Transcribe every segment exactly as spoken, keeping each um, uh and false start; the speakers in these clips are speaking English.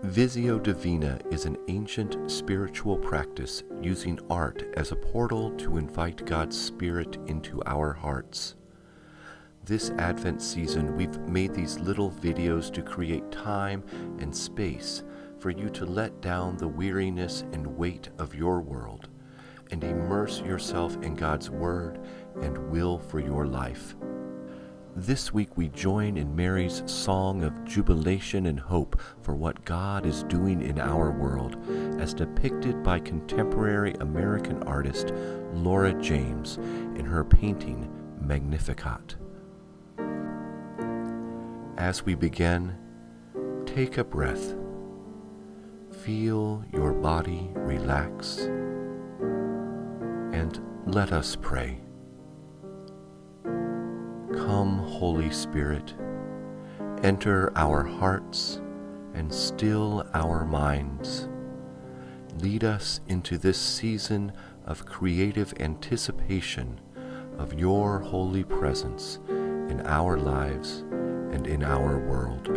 Visio Divina is an ancient spiritual practice using art as a portal to invite God's Spirit into our hearts. This Advent season, we've made these little videos to create time and space for you to let down the weariness and weight of your world and immerse yourself in God's Word and will for your life. This week we join in Mary's song of jubilation and hope for what God is doing in our world, as depicted by contemporary American artist Laura James in her painting Magnificat. As we begin, take a breath. Feel your body relax, and let us pray. Come, Holy Spirit, enter our hearts and still our minds. Lead us into this season of creative anticipation of your holy presence in our lives and in our world.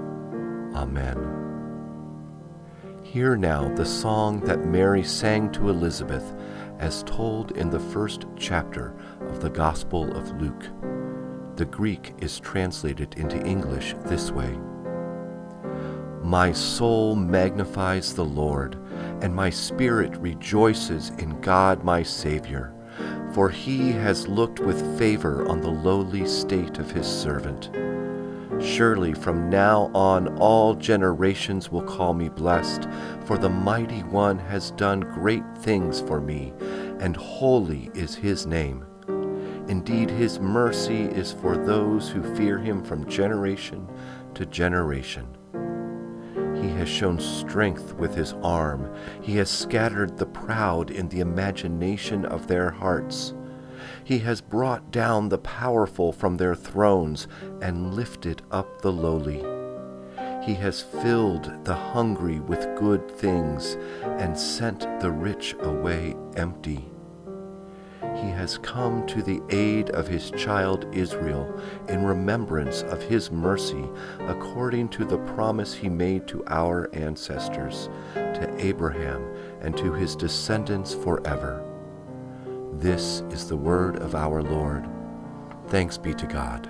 Amen. Hear now the song that Mary sang to Elizabeth as told in the first chapter of the Gospel of Luke. The Greek is translated into English this way: My soul magnifies the Lord, and my spirit rejoices in God my Savior, for he has looked with favor on the lowly state of his servant. Surely from now on all generations will call me blessed, for the Mighty One has done great things for me, and holy is his name. Indeed, his mercy is for those who fear him from generation to generation. He has shown strength with his arm. He has scattered the proud in the imagination of their hearts. He has brought down the powerful from their thrones and lifted up the lowly. He has filled the hungry with good things and sent the rich away empty. He has come to the aid of his child Israel in remembrance of his mercy, according to the promise he made to our ancestors, to Abraham and to his descendants forever. This is the word of our Lord. Thanks be to God.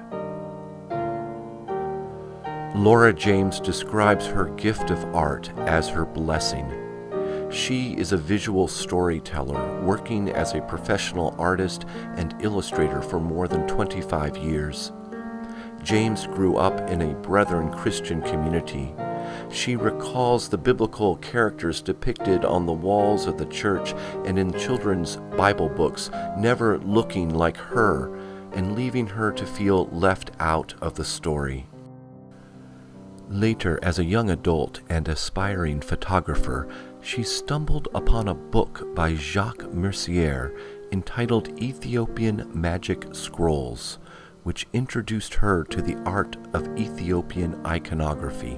Laura James describes her gift of art as her blessing. She is a visual storyteller, working as a professional artist and illustrator for more than twenty-five years. James grew up in a Brethren Christian community. She recalls the biblical characters depicted on the walls of the church and in children's Bible books, never looking like her and leaving her to feel left out of the story. Later, as a young adult and aspiring photographer, she stumbled upon a book by Jacques Mercier entitled Ethiopian Magic Scrolls, which introduced her to the art of Ethiopian iconography.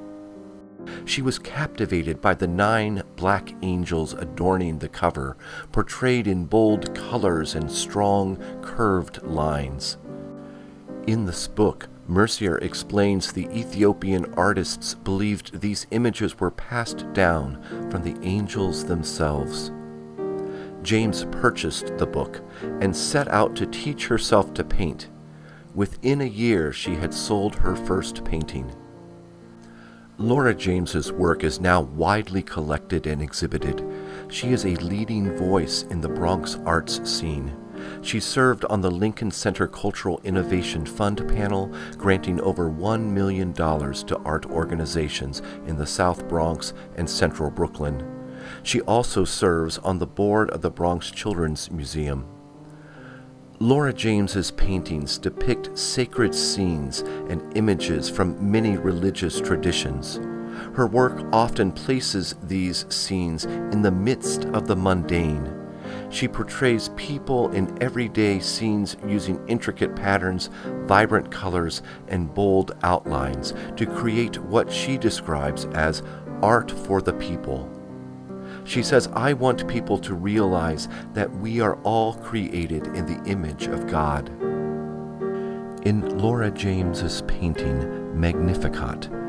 She was captivated by the nine black angels adorning the cover, portrayed in bold colors and strong, curved lines. In this book, Mercier explains the Ethiopian artists believed these images were passed down from the angels themselves. James purchased the book and set out to teach herself to paint. Within a year, she had sold her first painting. Laura James's work is now widely collected and exhibited. She is a leading voice in the Bronx arts scene. She served on the Lincoln Center Cultural Innovation Fund panel, granting over one million dollars to art organizations in the South Bronx and Central Brooklyn. She also serves on the board of the Bronx Children's Museum. Laura James's paintings depict sacred scenes and images from many religious traditions. Her work often places these scenes in the midst of the mundane. She portrays people in everyday scenes using intricate patterns, vibrant colors, and bold outlines to create what she describes as art for the people. She says, I want people to realize that we are all created in the image of God. In Laura James's painting, Magnificat,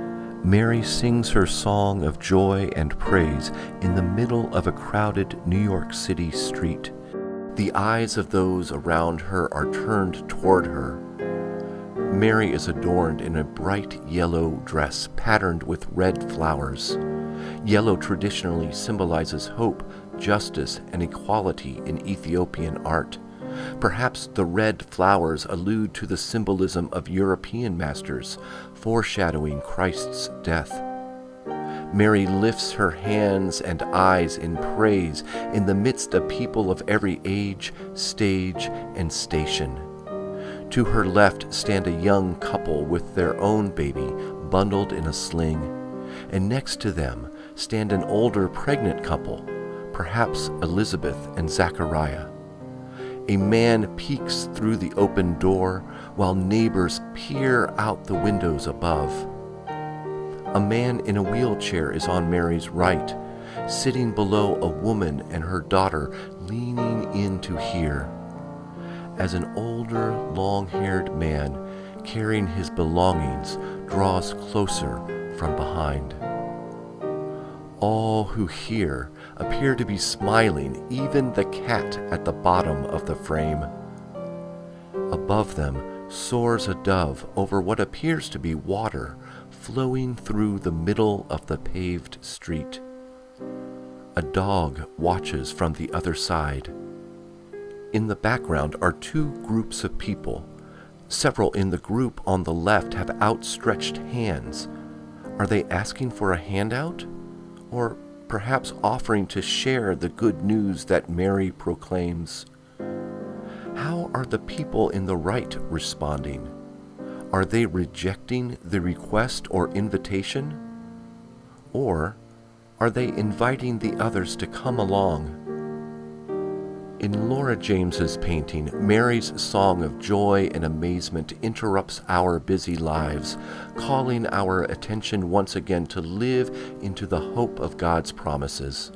Mary sings her song of joy and praise in the middle of a crowded New York City street. The eyes of those around her are turned toward her. Mary is adorned in a bright yellow dress patterned with red flowers. Yellow traditionally symbolizes hope, justice, and equality in Ethiopian art. Perhaps the red flowers allude to the symbolism of European masters, foreshadowing Christ's death. Mary lifts her hands and eyes in praise in the midst of people of every age, stage, and station. To her left stand a young couple with their own baby bundled in a sling, and next to them stand an older pregnant couple, perhaps Elizabeth and Zachariah. A man peeks through the open door while neighbors peer out the windows above. A man in a wheelchair is on Mary's right, sitting below a woman and her daughter leaning in to hear. As an older, long-haired man carrying his belongings draws closer from behind. All who hear appear to be smiling, even the cat at the bottom of the frame. Above them soars a dove over what appears to be water flowing through the middle of the paved street. A dog watches from the other side. In the background are two groups of people. Several in the group on the left have outstretched hands. Are they asking for a handout? Or perhaps offering to share the good news that Mary proclaims? How are the people in the right responding? Are they rejecting the request or invitation? Or are they inviting the others to come along? In Laura James's painting, Mary's song of joy and amazement interrupts our busy lives, calling our attention once again to live into the hope of God's promises.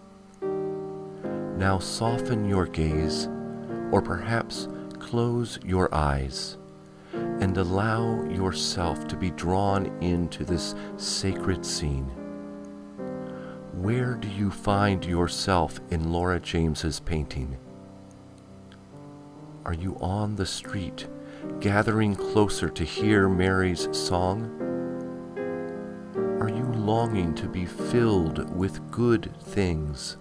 Now soften your gaze, or perhaps close your eyes, and allow yourself to be drawn into this sacred scene. Where do you find yourself in Laura James's painting? Are you on the street, gathering closer to hear Mary's song? Are you longing to be filled with good things?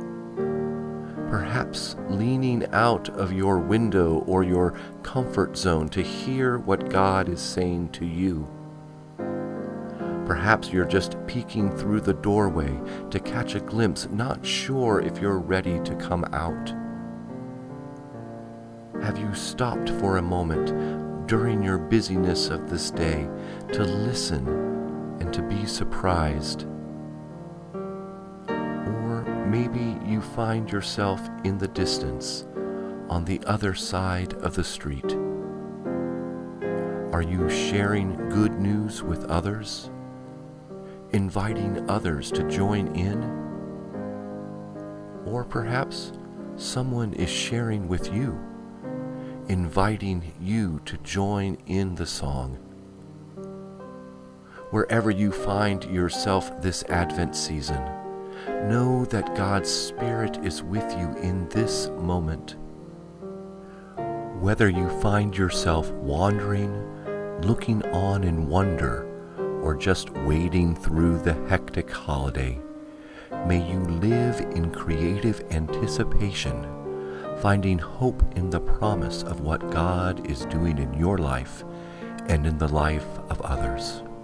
Perhaps leaning out of your window or your comfort zone to hear what God is saying to you. Perhaps you're just peeking through the doorway to catch a glimpse, not sure if you're ready to come out. Have you stopped for a moment during your busyness of this day to listen and to be surprised? Or maybe you find yourself in the distance, on the other side of the street. Are you sharing good news with others? Inviting others to join in? Or perhaps someone is sharing with you, inviting you to join in the song. Wherever you find yourself this Advent season, know that God's Spirit is with you in this moment. Whether you find yourself wandering, looking on in wonder, or just wading through the hectic holiday, may you live in creative anticipation, finding hope in the promise of what God is doing in your life and in the life of others.